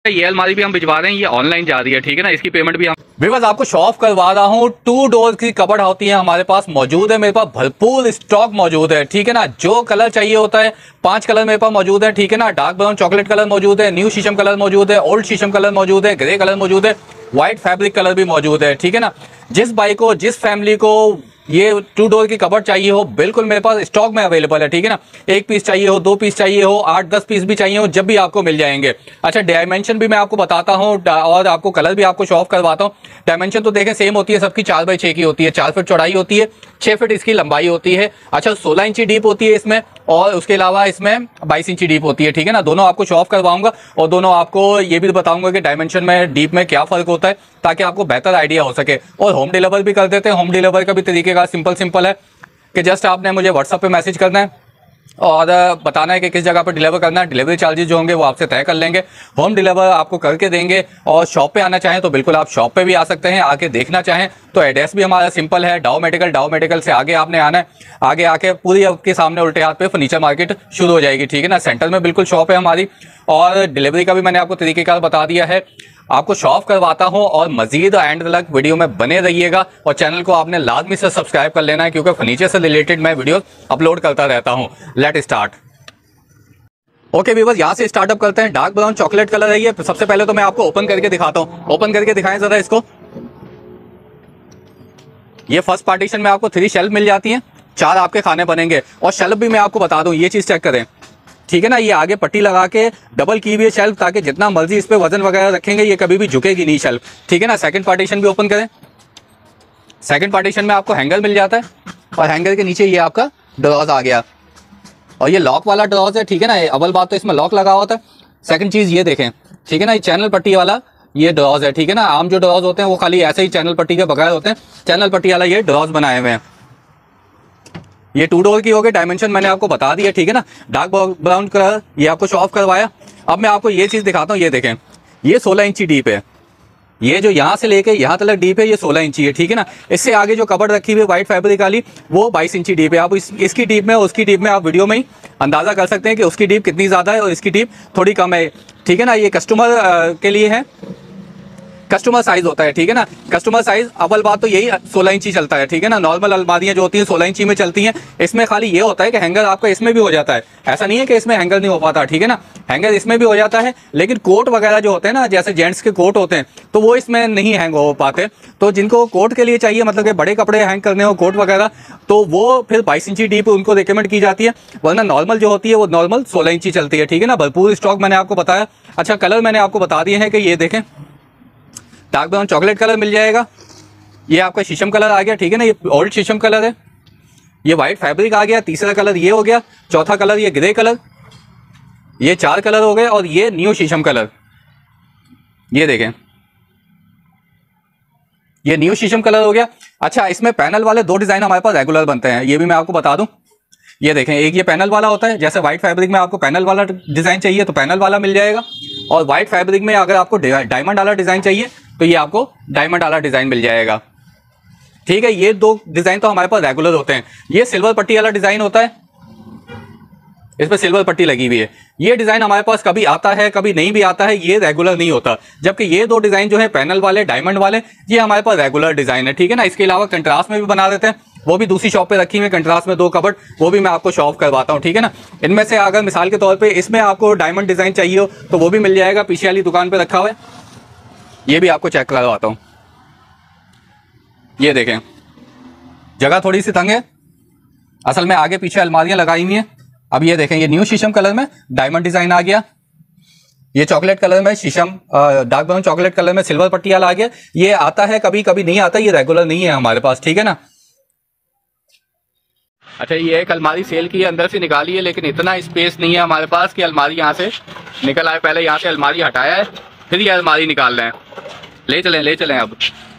ये अलमारी भी हम भिजवा रहे हैं, ये ऑनलाइन जा रही है, ठीक है ना। इसकी पेमेंट भी हम व्यूअर्स आपको शो ऑफ करवा रहा हूँ। 2 डोर की कबर्ड होती है हमारे पास मौजूद है, मेरे पास भरपूर स्टॉक मौजूद है, ठीक है ना। जो कलर चाहिए होता है 5 कलर मेरे पास मौजूद है, ठीक है ना। डार्क ब्राउन चॉकलेट कलर मौजूद है, न्यू शीशम कलर मौजूद है, ओल्ड शीशम कलर मौजूद है, ग्रे कलर मौजूद है, व्हाइट फैब्रिक कलर भी मौजूद है, ठीक है ना। जिस भाई को, जिस फैमिली को ये 2 डोर की कबर्ड चाहिए हो, बिल्कुल मेरे पास स्टॉक में अवेलेबल है, ठीक है ना। 1 पीस चाहिए हो, 2 पीस चाहिए हो, 8-10 पीस भी चाहिए हो, जब भी आपको मिल जाएंगे। अच्छा, डायमेंशन भी मैं आपको बताता हूँ और आपको कलर भी आपको शो ऑफ करवाता हूँ। डायमेंशन तो देखें सेम होती है सबकी, 4x6 की होती है, 4 फीट चौड़ाई होती है, 6 फीट इसकी लंबाई होती है। अच्छा, 16 इंची डीप होती है इसमें, और उसके अलावा इसमें 22 इंची डीप होती है, ठीक है ना। दोनों आपको शो ऑफ करवाऊंगा और दोनों आपको ये भी बताऊंगा कि डायमेंशन में, डीप में क्या फर्क होता है, ताकि आपको बेहतर आइडिया हो सके। और होम डिलीवर भी कर देते हैं। होम डिलीवर का भी तरीकेकार सिंपल है कि जस्ट आपने मुझे व्हाट्सएप पे मैसेज करना है और बताना है कि किस जगह पर डिलीवर करना है। डिलीवरी चार्जेस जो होंगे वो आपसे तय कर लेंगे, होम डिलीवर आपको करके देंगे। और शॉप पे आना चाहें तो बिल्कुल आप शॉप पे भी आ सकते हैं, आके देखना चाहें तो एड्रेस भी हमारा सिंपल है, डाउ मेडिकल से आगे आपने आना है। आगे आके पूरी आपके सामने उल्टे हाथ पे फर्नीचर मार्केट शुरू हो जाएगी, ठीक है ना। सेंटर में बिल्कुल शॉप है हमारी, और डिलीवरी का भी मैंने आपको तरीकेकार बता दिया है। आपको शो ऑफ करवाता हूं और मजीद एंड तक वीडियो में बने रहिएगा। और चैनल को आपने लाजमी से सब्सक्राइब कर लेना है, क्योंकि फर्नीचर से रिलेटेड मैं वीडियो अपलोड करता रहता हूं। Let start. ओके व्यूअर्स, यहां से स्टार्टअप करते हैं। डार्क ब्राउन चॉकलेट कलर है ये। सबसे पहले तो मैं आपको ओपन करके दिखाता हूं। ओपन करके दिखाएं जरा इसको। ये फर्स्ट पार्टीशन में आपको 3 शेल्फ मिल जाती हैं, 4 आपके खाने बनेंगे। और शेल्फ भी मैं आपको बता दूं, ये चीज चेक करें, ठीक है ना। ये आगे पट्टी लगा के डबल की हुई है शेल्फ, ताकि जितना मर्जी इस पे वजन वगैरह रखेंगे ये कभी भी झुकेगी नहीं शेल्फ, ठीक है ना। सेकंड पार्टीशन भी ओपन करें। सेकंड पार्टीशन में आपको हैंगर मिल जाता है, और हैंगर के नीचे ये आपका ड्रॉज आ गया, और ये लॉक वाला ड्रॉज है, ठीक है ना। अव्वल बात तो इसमें लॉक लगा होता है। सेकंड चीज ये देखें, ठीक है ना, ये चैनल पट्टी वाला ये ड्रॉज है, ठीक है ना। आम जो ड्रॉज होते हैं वो खाली ऐसे ही चैनल पट्टी के बगैर होते हैं, चैनल पट्टी वाला ये ड्रॉज बनाए हुए हैं। ये 2 डोर की हो गई। डायमेंशन मैंने आपको बता दिया, ठीक है ना। डार्क ब्राउन कलर ये आपको शो ऑफ करवाया। अब मैं आपको ये चीज दिखाता हूँ। ये देखें, ये 16 इंची डीप है। ये जो यहाँ से लेके यहाँ तक डीप है ये 16 इंची है, ठीक है ना। इससे आगे जो कबर्ड रखी हुई है व्हाइट फैब्रिक वाली वो 22 इंची डीप है। आप इसकी डीप में और उसकी डीप में आप वीडियो में ही अंदाजा कर सकते हैं कि उसकी डीप कितनी ज्यादा है और इसकी डीप थोड़ी कम है, ठीक है ना। ये कस्टमर के लिए है, कस्टमर साइज होता है, ठीक है ना। कस्टमर साइज अव्वल बात तो यही 16 इंची चलता है, ठीक है ना। नॉर्मल अलमारियां जो होती हैं 16 इंची में चलती हैं। इसमें खाली ये होता है कि हैंगर आपका इसमें भी हो जाता है, ऐसा नहीं है कि इसमें हैंगर नहीं हो पाता, ठीक है ना। हैंगर इसमें भी हो जाता है, लेकिन कोट वगैरह जो होते हैं ना, जैसे जेंट्स के कोट होते हैं तो वो इसमें नहीं हैंग हो पाते। तो जिनको कोट के लिए चाहिए, मतलब कि बड़े कपड़े हैंग करने हो कोट वगैरह, तो वो फिर 22 इंची डीप उनको रिकमेंड की जाती है, वरना नॉर्मल जो होती है वो नॉर्मल 16 इंची चलती है, ठीक है ना। भरपूर स्टॉक मैंने आपको बताया। अच्छा, कलर मैंने आपको बता दिए हैं कि ये देखें, डार्क ब्राउन चॉकलेट कलर मिल जाएगा, ये आपका शीशम कलर आ गया, ठीक है ना। ये ओल्ड शीशम कलर है, ये व्हाइट फैब्रिक आ गया, तीसरा कलर ये हो गया, चौथा कलर ये ग्रे कलर, ये 4 कलर हो गए, और ये न्यू शीशम कलर। ये देखें, ये न्यू शीशम कलर हो गया। अच्छा, इसमें पैनल वाले 2 डिजाइन हमारे पास रेगुलर बनते हैं, ये भी मैं आपको बता दूं। ये देखें, एक ये पैनल वाला होता है, जैसे व्हाइट फैब्रिक में आपको पैनल वाला डिजाइन चाहिए तो पैनल वाला मिल जाएगा, और व्हाइट फैब्रिक में अगर आपको डायमंड वाला डिजाइन चाहिए तो ये आपको डायमंड वाला डिजाइन मिल जाएगा, ठीक है। ये 2 डिजाइन तो हमारे पास रेगुलर होते हैं। ये सिल्वर पट्टी वाला डिजाइन होता है, इस पर सिल्वर पट्टी लगी हुई है। ये डिजाइन हमारे पास कभी आता है कभी नहीं भी आता है, ये रेगुलर नहीं होता। जबकि ये 2 डिजाइन जो है पैनल वाले डायमंड वाले, ये हमारे पास रेगुलर डिजाइन है, ठीक है ना। इसके अलावा कंट्रास्ट में भी बना देते हैं, वो भी दूसरी शॉप पे रखी हुई है कंट्रास्ट में 2 कबर्ड, वो भी मैं आपको शो ऑफ करवाता हूँ, ठीक है ना। इनमें से अगर मिसाल के तौर पे इसमें आपको डायमंड डिजाइन चाहिए हो तो वो भी मिल जाएगा, पीछे वाली दुकान पे रखा हुआ है। ये भी आपको चेक करवाता हूँ। ये देखें, जगह थोड़ी सी तंग है, असल में आगे पीछे अलमारियां लगाई हुई हैं। अब ये देखें, ये न्यू शीशम कलर में डायमंड डिजाइन आ गया, ये चॉकलेट कलर में शीशम, डार्क ब्राउन चॉकलेट कलर में सिल्वर पट्टी वाला आ गया। ये आता है कभी कभी नहीं आता, ये रेगुलर नहीं है हमारे पास, ठीक है ना। अच्छा, ये एक अलमारी सेल की अंदर से निकाली है, लेकिन इतना स्पेस नहीं है हमारे पास कि अलमारी यहाँ से निकल आए। पहले यहाँ से अलमारी हटाया है, फिर ये अलमारी निकाल रहे हैं। ले चलें अब।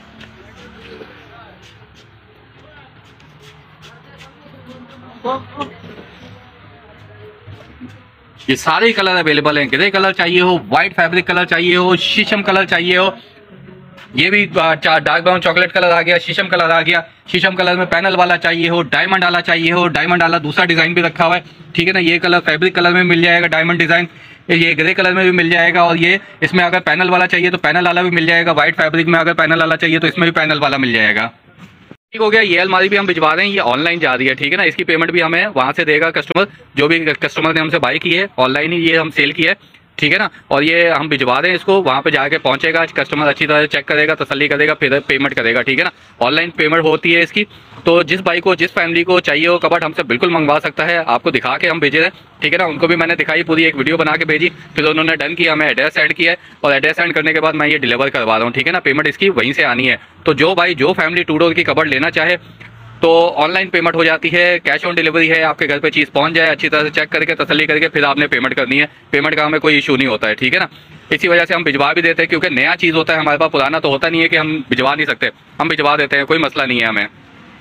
ये सारे कलर अवेलेबल हैं। ग्रे कलर चाहिए हो, व्हाइट फैब्रिक कलर चाहिए हो, शीशम कलर चाहिए हो, ये भी डार्क ब्राउन चॉकलेट कलर आ गया, शीशम कलर आ गया। शीशम कलर में पैनल वाला चाहिए हो, डायमंड वाला चाहिए हो, डायमंड वाला दूसरा डिजाइन भी रखा हुआ है, ठीक है ना। ये कलर फैब्रिक कलर में मिल जाएगा, डायमंड डिजाइन। ये ग्रे कलर में भी मिल जाएगा, और ये इसमें अगर पैनल वाला चाहिए तो पैनल वाला भी मिल जाएगा। व्हाइट फैब्रिक में अगर पैनल वाला चाहिए तो इसमें भी पैनल वाला मिल जाएगा। ठीक हो गया। ये अलमारी भी हम भिजवा रहे हैं, ये ऑनलाइन जा रही है, ठीक है ना। इसकी पेमेंट भी हमें वहाँ से देगा कस्टमर, जो भी कस्टमर ने हमसे बाई की है ऑनलाइन ही ये हम सेल की है, ठीक है ना। और ये हम भिजवा रहे हैं इसको, वहाँ पे जाके पहुँचेगा, कस्टमर अच्छी तरह से चेक करेगा, तसल्ली करेगा, फिर पेमेंट करेगा, ठीक है ना। ऑनलाइन पेमेंट होती है इसकी। तो जिस भाई को, जिस फैमिली को चाहिए हो कबर्ड, हमसे बिल्कुल मंगवा सकता है। आपको दिखा के हम भेजे हैं, ठीक है ना। उनको भी मैंने दिखाई, पूरी एक वीडियो बना के भेजी, फिर उन्होंने डन किया, हमें एड्रेस सेंड किया है, और एड्रेस सेंड करने के बाद मैं ये डिलीवर करवा रहा हूँ, ठीक है ना। पेमेंट इसकी वहीं से आनी है। तो जो भाई, जो फैमिली 2 डोर की कबर्ड लेना चाहे तो ऑनलाइन पेमेंट हो जाती है, कैश ऑन डिलीवरी है, आपके घर पे चीज़ पहुंच जाए, अच्छी तरह से चेक करके तसल्ली करके फिर आपने पेमेंट करनी है। पेमेंट का हमें कोई इशू नहीं होता है, ठीक है ना। इसी वजह से हम भिजवा भी देते हैं, क्योंकि नया चीज़ होता है हमारे पास, पुराना तो होता नहीं है कि हम भिजवा नहीं सकते, हम भिजवा देते हैं, कोई मसला नहीं है हमें।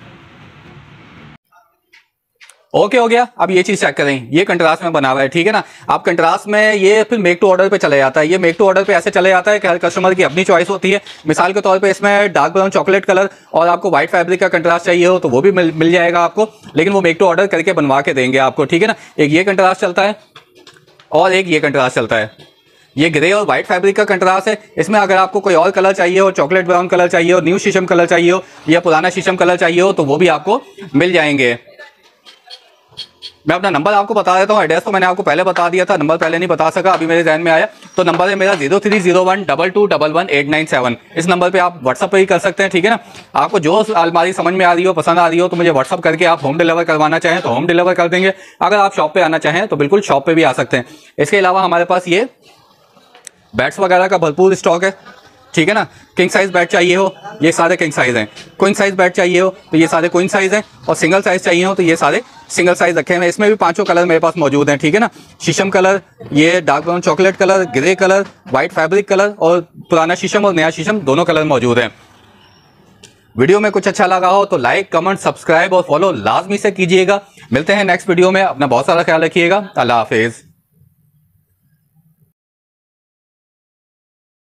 ओके हो गया। अब ये चीज चेक करें, ये कंट्रास्ट में बना हुआ है, ठीक है ना। आप कंट्रास्ट में ये फिर मेक टू ऑर्डर पे चले जाता है। ये मेक टू ऑर्डर पे ऐसे चले जाता है कि हर कस्टमर की अपनी चॉइस होती है। मिसाल के तौर पे इसमें डार्क ब्राउन चॉकलेट कलर और आपको व्हाइट फैब्रिक का कंट्रास्ट चाहिए हो तो वो भी मिल जाएगा आपको, लेकिन वो मेक टू ऑर्डर करके बनवा के देंगे आपको, ठीक है ना। एक ये कंट्रास्ट चलता है और एक ये कंट्रास्ट चलता है। ये ग्रे और व्हाइट फैब्रिक का कंट्रास्ट है। इसमें अगर आपको कोई और कलर चाहिए हो, चॉकलेट ब्राउन कलर चाहिए हो, न्यू शीशम कलर चाहिए हो या पुराना शीशम कलर चाहिए हो तो वो भी आपको मिल जाएंगे। मैं अपना नंबर आपको बता देता हूँ, एड्रेस तो मैंने आपको पहले बता दिया था, नंबर पहले नहीं बता सका, अभी मेरे ध्यान में आया। तो नंबर है मेरा 030122111897। इस नंबर पे आप व्हाट्सअप पे ही कर सकते हैं, ठीक है ना। आपको जो अलमारी समझ में आ रही हो, पसंद आ रही हो तो मुझे व्हाट्सअप करके आप होम डिलीवर करवाना चाहें तो होम डिलीवर कर देंगे। अगर आप शॉप पे आना चाहें तो बिल्कुल शॉप पे भी आ सकते हैं। इसके अलावा हमारे पास ये बेड्स वगैरह का भरपूर स्टॉक है, ठीक है ना। किंग साइज बेड चाहिए हो, ये सारे किंग साइज हैं। क्वीन साइज बेड चाहिए हो तो ये सारे क्वीन साइज हैं, और सिंगल साइज चाहिए हो तो ये सारे सिंगल साइज रखे हैं। इसमें भी 5 कलर मेरे पास मौजूद हैं, ठीक है ना। शीशम कलर, ये dark brown chocolate colour, grey colour, white fabric colour, और पुराना शीशम और नया शीशम, दोनों कलर मौजूद हैं। वीडियो में कुछ अच्छा लगा हो तो लाइक, कमेंट, सब्सक्राइब और फॉलो लाजमी से कीजिएगा। मिलते हैं नेक्स्ट वीडियो में। अपना बहुत सारा ख्याल रखिएगा। अल्लाह हाफिज।